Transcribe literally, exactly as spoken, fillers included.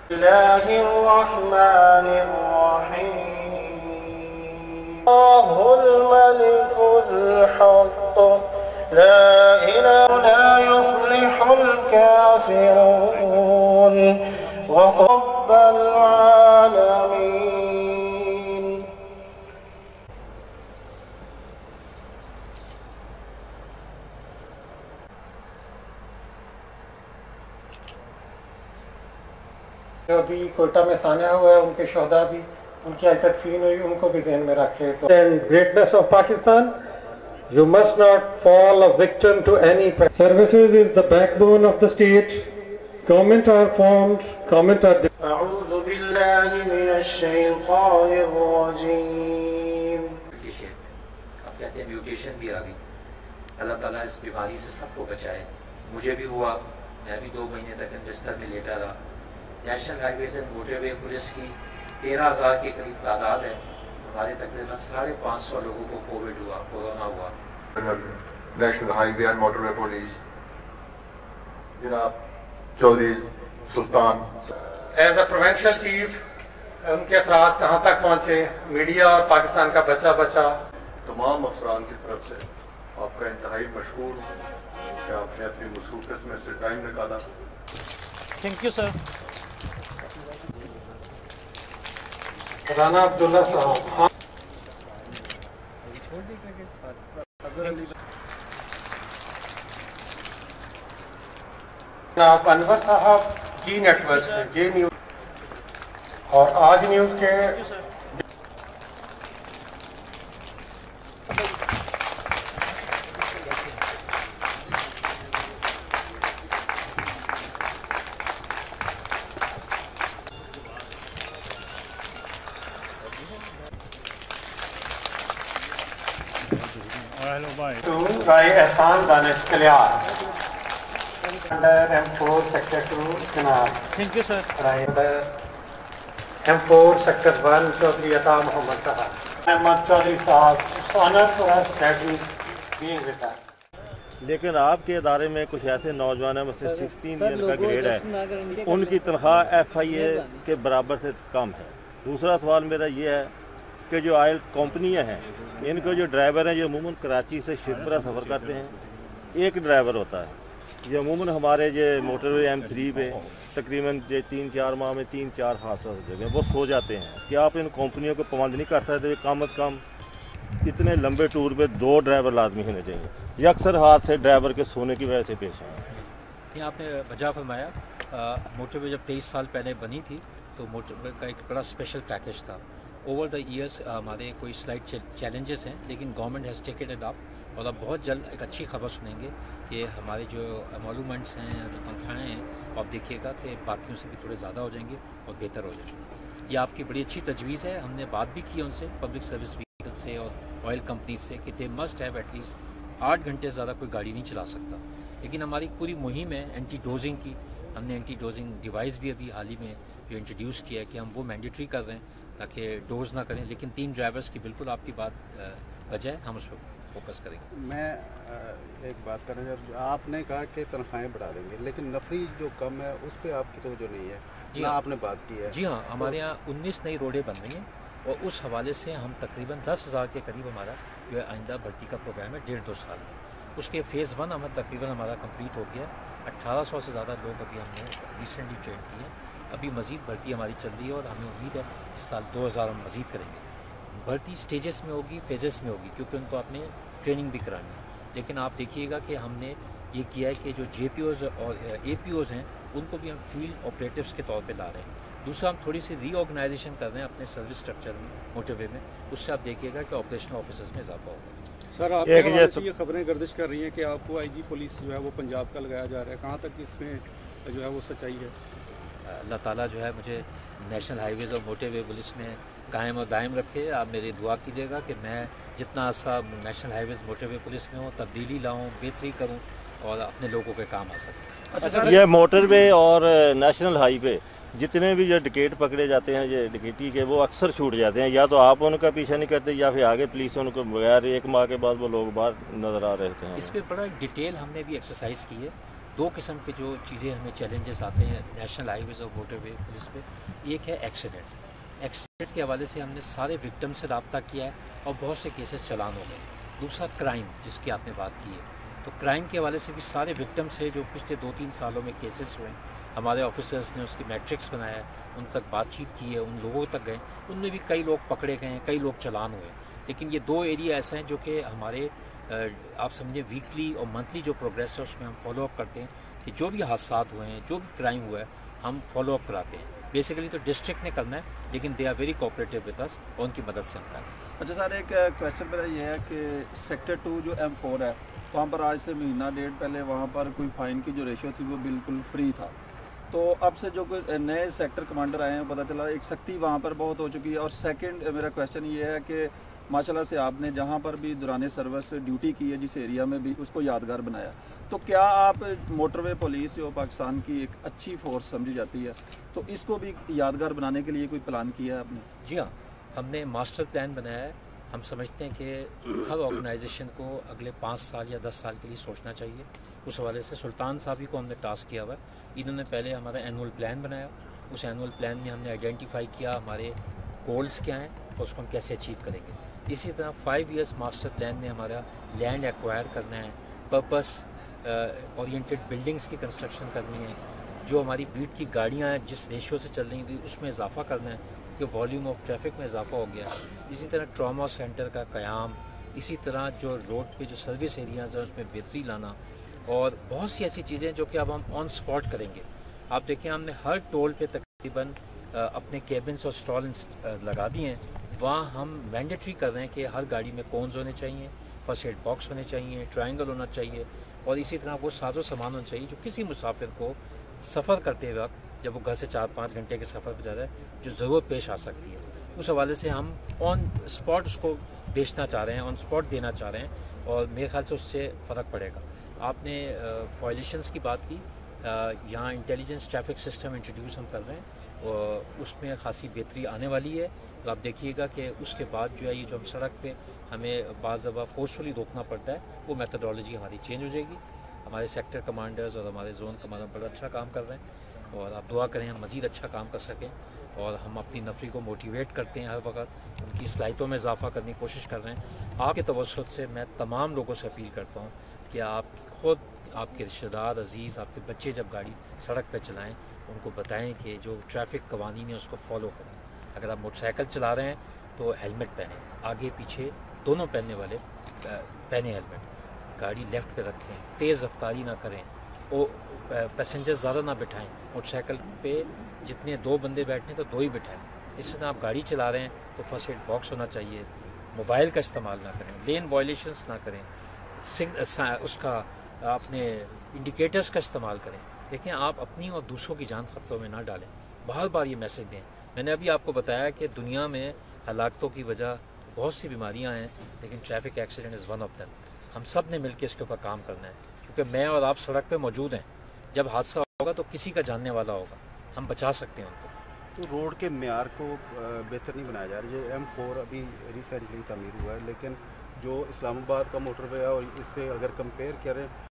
الله الرحمن الرحيم الله الملك الحق لا إله لا يفلح الكافرون ورب العالمين. جو بھی کوئٹہ میں سانحہ ہوا ہے ان کے شہداء بھی ان کی تدفین ہوئی ان کو بھی ذہن میں رکھے. تو greatness of Pakistan, you must not fall a victim to any. Services is the backbone of the state. Government are formed, government are. أعوذ بالله من الشيطان الرجيم. اب کہتے ہیں میوٹیشن بھی آ گئی. اللہ تعالیٰ اس بیماری سے سب کو بچائے. مجھے بھی ہوا, میں بھی دو مہینے تک بستر میں لیٹا رہا. National highways and motorway police کی تیرہ ہزار کے قریب تعداد ہے. ہمارے تقریباً ساڑھے پانچ سو لوگوں کو کووڈ ہوا, کورونا ہوا. National highway and motorway police جناب Chaudhry Sultan as a provincial chief ان کے ساتھ کہاں تک پہنچے, میڈیا اور پاکستان کا بچہ بچہ تمام افسران کی طرف سے آپ کا انتہائی مشکور ہوں کہ آپ نے اپنی مصروفیت میں سے ٹائم نکالا. Thank you sir. Rana Abdullah صاحب, جناب انور صاحب جی نیٹ ورک سے, جی نیوز اور آج نیوز کے Rai Ahsan Danish Kalyar M four sector two جناب. Thank you sir. M four sector one Chaudhry Ata Muhammad صاحب. احمد چودھری صاحب honour for us that is being with us. لیکن آپ کے ادارے میں کچھ ایسے نوجوان ہیں مثلا سکسٹین جن کا گریڈ ہے, ان کی تنخواہ ایف آئی اے کے برابر سے کم ہے. دوسرا سوال میرا یہ ہے کہ جو آئل کمپنیاں ہیں ان کے جو ڈرائیور ہیں یہ عموماً کراچی سے شرپرہ سفر کرتے ہیں. ایک ڈرائیور ہوتا ہے, یہ عموماً ہمارے یہ موٹر وے ایم تھری پہ تقریباً یہ تین چار ماہ میں تین چار حادثہ ہو جگہ وہ سو جاتے ہیں. کیا آپ ان کمپنیوں کو پابند نہیں کر سکتے کم از کم اتنے لمبے ٹور پہ دو ڈرائیور لازمی ہونے چاہیے؟ یہ اکثر حادثے ڈرائیور کے سونے کی وجہ سے پیش ہیں. یہ آپ نے وجہ فرمایا, موٹر وے جب تیئیس سال پہلے بنی تھی تو موٹر وے کا ایک بڑا اسپیشل پیکیج تھا. اوور دا ایئرس ہمارے کوئی سلائٹ چیلنجز ہیں لیکن government has taken it up, اور اب بہت جلد ایک اچھی خبر سنیں گے کہ ہمارے جو ایمولومنٹس ہیں, جو تنخواہیں ہیں, آپ دیکھیے گا کہ باقیوں سے بھی تھوڑے زیادہ ہو جائیں گے اور بہتر ہو جائیں گے. یہ آپ کی بڑی اچھی تجویز ہے. ہم نے بات بھی کی ان سے, پبلک سروس وہیکل سے اور آئل کمپنیز سے, کہ they must have at least آٹھ گھنٹے زیادہ کوئی گاڑی نہیں چلا سکتا. لیکن ہماری پوری مہم ہے اینٹی ڈوزنگ کی. ہم نے اینٹی ڈوزنگ ڈیوائس بھی ابھی حال ہی میں جو انٹروڈیوس کیا ہے کہ ہم وہ مینڈیٹری کر رہے ہیں تاکہ ڈوز نہ کریں. لیکن تین ڈرائیورس کی بالکل آپ کی بات وجہ ہے, ہم اس پہ فوکس کریں گے. میں ایک بات کرنا چاہتا ہوں, آپ نے کہا کہ تنخواہیں بڑھا دیں گے لیکن نفری جو کم ہے اس پہ آپ کی توجہ نہیں ہے. جی نہ ہاں, آپ نے بات کی ہے. جی ہاں, ہمارے یہاں انیس نئی روڈیں بن رہی ہیں اور اس حوالے سے ہم تقریباً دس ہزار کے قریب ہمارا جو ہے آئندہ بھرتی کا پروگرام ہے ڈیڑھ دو سال میں. اس کے فیز ون ہمیں تقریباً ہمارا کمپلیٹ ہو گیا. اٹھارہ سو سے زیادہ لوگ ابھی ہم نے ریسنٹلی ٹرین کیے ہیں. ابھی مزید بھرتی ہماری چل رہی ہے اور ہمیں امید ہے اس سال دو ہزار ہم مزید کریں گے. بھرتی سٹیجز میں ہوگی, فیزز میں ہوگی, کیونکہ ان کو آپ نے ٹریننگ بھی کرانی ہے. لیکن آپ دیکھیے گا کہ ہم نے یہ کیا ہے کہ جو جے پی اوز اور اے پی اوز ہیں ان کو بھی ہم فیلڈ آپریٹیوز کے طور پہ لا رہے ہیں. دوسرا ہم تھوڑی سی ری آرگنائزیشن کر رہے ہیں اپنے سروس اسٹرکچر میں موٹر وے میں. اس سے آپ دیکھیے گا کہ آپریشنل آفیسرز میں اضافہ ہوگا. سر آپ کے حوالے سے یہ خبریں گردش کر رہی ہیں کہ آپ کو آئی جی پولیس جو ہے وہ پنجاب کا لگایا جا رہا ہے, کہاں تک اس میں جو ہے وہ سچائی ہے؟ اللہ تعالیٰ جو ہے مجھے نیشنل ہائی ویز اور موٹر وے پولیس میں قائم اور دائم رکھے. آپ میری دعا کیجیے گا کہ میں جتنا عرصہ national highways motorway police میں ہوں تبدیلی لاؤں, بہتری کروں اور اپنے لوگوں کے کام آ سکیں. یہ موٹر وے اور نیشنل ہائی وے جتنے بھی جو ڈکیٹ پکڑے جاتے ہیں یہ ڈکیٹی کے, وہ اکثر چھوٹ جاتے ہیں. یا تو آپ ان کا پیچھا نہیں کرتے یا پھر آگے پولیس ان کو بغیر ایک ماہ کے بعد وہ لوگ باہر نظر آ رہے ہیں. اس پہ بڑا ڈیٹیل ہم نے بھی ایکسرسائز کی ہے दो किस्म के जो चीज़ें हमें चैलेंजेस आते हैं नेशनल हाईवेज़ और मोटर वे पुलिस पे, एक है एक्सीडेंट्स। एक्सीडेंट्स के हवाले से हमने सारे विक्टिम से रब्ता किया है और बहुत से केसेस चलान हो गए। दूसरा क्राइम, जिसकी आपने बात की है, तो क्राइम के हवाले से भी सारे विक्टिम से जो पिछले दो तीन सालों में केसेस हुए हैं, हमारे ऑफिसर्स ने उसकी मैट्रिक्स बनाया, उन तक बातचीत की है, उन लोगों तक गए, उनमें भी कई लोग पकड़े गए हैं, कई लोग चलान हुए। लेकिन ये दो एरिया ऐसे हैं जो कि हमारे आप समझे वीकली और मंथली जो प्रोग्रेस है उसमें हम फॉलो अप करते हैं कि जो भी हादसा हुए हैं, जो भी क्राइम हुआ है, हम फॉलो अप कराते हैं। बेसिकली तो डिस्ट्रिक्ट ने करना है, लेकिन they are very cooperative with us और उनकी मदद से हम करें। अच्छा सर, एक क्वेश्चन मेरा ये है कि सेक्टर टू जो एम फोर है, वहाँ पर आज से महीना डेढ़ पहले वहाँ पर कोई फ़ाइन की जो रेशो थी वो बिल्कुल फ्री था। तो अब से जो कोई नए सेक्टर कमांडर आए हैं, पता चला एक सख्ती वहाँ पर बहुत हो चुकी है। और सेकंड मेरा क्वेश्चन ये है कि माशाल्लाह से आपने जहाँ पर भी दौरान सर्विस ड्यूटी की है, जिस एरिया में भी, उसको यादगार बनाया। तो क्या आप मोटरवे पुलिस जो पाकिस्तान की एक अच्छी फोर्स समझी जाती है, तो इसको भी यादगार बनाने के लिए कोई प्लान किया है आपने? जी हाँ, हमने मास्टर प्लान बनाया है। हम समझते हैं कि हर ऑर्गेनाइजेशन को अगले पाँच साल या दस साल के लिए सोचना चाहिए। उस हवाले से सुल्तान साहब ही को हमने टास्क किया हुआ है। इन्होंने पहले हमारा एनुअल प्लान बनाया, उस एनुअल प्लान में हमने आइडेंटिफाई किया हमारे गोल्स क्या हैं और उसको हम कैसे अचीव करेंगे। इसी तरह फाइव इयर्स मास्टर प्लान में हमारा लैंड एक्वायर करना है, पर्पस ओरिएंटेड बिल्डिंग्स की कंस्ट्रक्शन करनी है, जो हमारी बीट की गाड़ियाँ हैं जिस रेशियो से चल रही थी उसमें इजाफा करना है कि वॉल्यूम ऑफ ट्रैफिक में इजाफा हो गया। इसी तरह ट्रॉमा सेंटर का क़याम, इसी तरह जो रोड पे जो सर्विस एरियाज़ हैं उसमें बेहतरी लाना, और बहुत सी ऐसी चीज़ें जो कि अब हम ऑन स्पॉट करेंगे। आप देखें, हमने हर टोल पे तकरीबन अपने केबिन्स और स्टॉल लगा दिए हैं। वहाँ हम मैंडेटरी कर रहे हैं कि हर गाड़ी में कोन्स होने चाहिए, फर्स्ट एड बॉक्स होने चाहिए, ट्रायंगल होना चाहिए, और इसी तरह वो साजो सामान होना चाहिए जो किसी मुसाफिर को सफ़र करते वक्त, जब वो घर से चार पाँच घंटे के सफ़र पर जा रहा है, जो ज़रूरत पेश आ सकती है, उस हवाले से हम ऑन स्पॉट उसको बेचना चाह रहे हैं, ऑन स्पॉट देना चाह रहे हैं, और मेरे ख्याल से उससे फ़र्क पड़ेगा। आपने वायलेशंस की बात की, यहाँ इंटेलिजेंस ट्रैफिक सिस्टम इंट्रोड्यूस हम कर रहे हैं और उसमें खासी बेहतरी आने वाली है। तो आप देखिएगा कि उसके बाद जो है ये जो हम सड़क पे हमें बाज़ दफ़ा फोर्सफुली रोकना पड़ता है, वो मेथडोलॉजी हमारी चेंज हो जाएगी। हमारे सेक्टर कमांडर्स और हमारे जोन कमांडर बड़ा अच्छा काम कर रहे हैं, और आप दुआ करें हम मज़ीद अच्छा काम कर सकें। और हम अपनी नफरी को मोटिवेट करते हैं, हर वक्त उनकी सलाहियतों में इजाफा करने की कोशिश कर रहे हैं। आपके तवज्जुह से मैं तमाम लोगों से अपील करता हूँ कि आप खुद, आपके रिश्तेदार, अजीज़, आपके बच्चे जब गाड़ी सड़क पर चलाएँ, उनको बताएं कि जो ट्रैफिक कवानीन है उसको फॉलो करें। अगर आप मोटरसाइकिल चला रहे हैं तो हेलमेट पहनें, आगे पीछे दोनों पहनने वाले पहने हेलमेट, गाड़ी लेफ़्ट पे रखें, तेज़ रफ्तारी ना करें, वो पैसेंजर ज़्यादा ना बिठाएं। मोटरसाइकिल पे जितने दो बंदे बैठने तो दो ही बिठाएं। इस तरह आप गाड़ी चला रहे हैं तो फर्स्ट एड बॉक्स होना चाहिए, मोबाइल का इस्तेमाल ना करें, लेन वायलेशंस ना करें, उसका अपने इंडिकेटर्स का इस्तेमाल करें। देखें, आप अपनी और दूसरों की जान खतरों में ना डालें, बार बार ये मैसेज दें। मैंने अभी आपको बताया कि दुनिया में हलाकतों की वजह बहुत सी बीमारियां हैं, लेकिन traffic accident is one of them. हम सब ने मिलकर इसके ऊपर काम करना है, क्योंकि मैं और आप सड़क पे मौजूद हैं। जब हादसा होगा तो किसी का जानने वाला होगा, हम बचा सकते हैं उनको। तो रोड के म्यार को बेहतर नहीं बनाया जा रहा है। ये एम फोर अभी रिसेंटली तमीर हुआ है, लेकिन जो इस्लामाबाद का मोटरवे है और इससे अगर कंपेयर करें